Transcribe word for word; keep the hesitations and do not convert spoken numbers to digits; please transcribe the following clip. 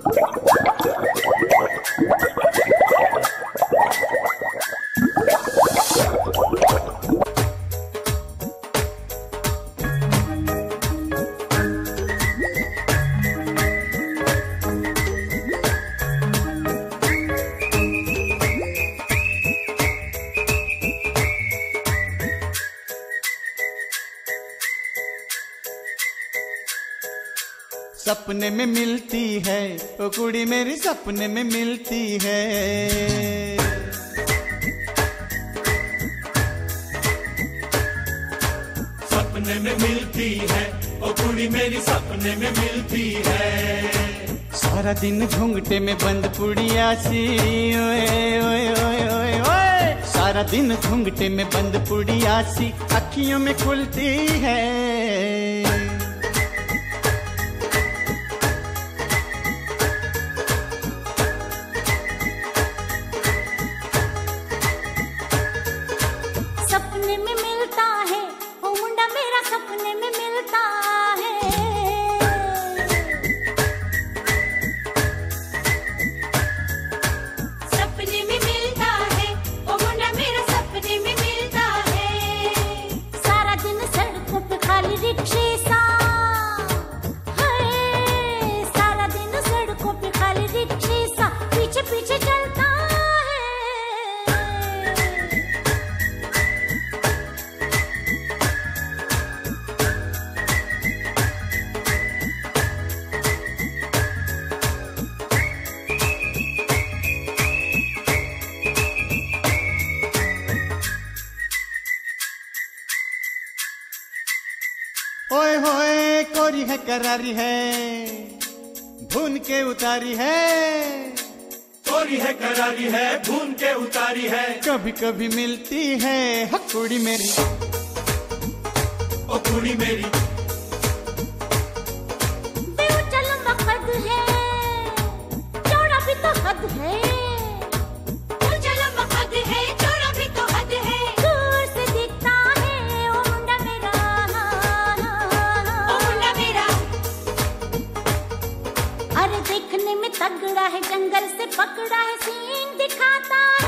सपने में मिलती है ओ कुड़ी मेरी, सपने में मिलती है। सपने में मिलती है ओ कुड़ी मेरी, सपने में मिलती है। सारा दिन घूंघटे में बंद पुड़िया सी, ओए ओए ओए ओए ओए। सारा दिन घूंघटे में बंद पुड़िया सी अखियों में खुलती है। सपने में मिलता है ओ मुंडा मेरा, सपने में मिलता है। सपने में मिलता है ओ मुंडा मेरा, सपने में मिलता है। सारा दिन सड़कों पे खाली रिक्शे सा है, सारा दिन सड़कों पे खाली रिक्शे सा पीछे पीछे चलता है। ओए होए कोरी है करारी है, भून के उतारी है। कोरी है करारी है, भून के उतारी है। कभी कभी मिलती है ह कुड़ी मेरी, ओ कुड़ी मेरी। बेऊंचा लंबा कद है, चौड़ा भी तो हद है। ऊंचा लंबा कद है, चौड़ा भी तो हद है। दूर से दिखता है ओ मुंडा मेरा, ओ मुंडा मेरा। अरे देखने में तगड़ा है, जंगल से पकड़ा है, सींग दिखाता है।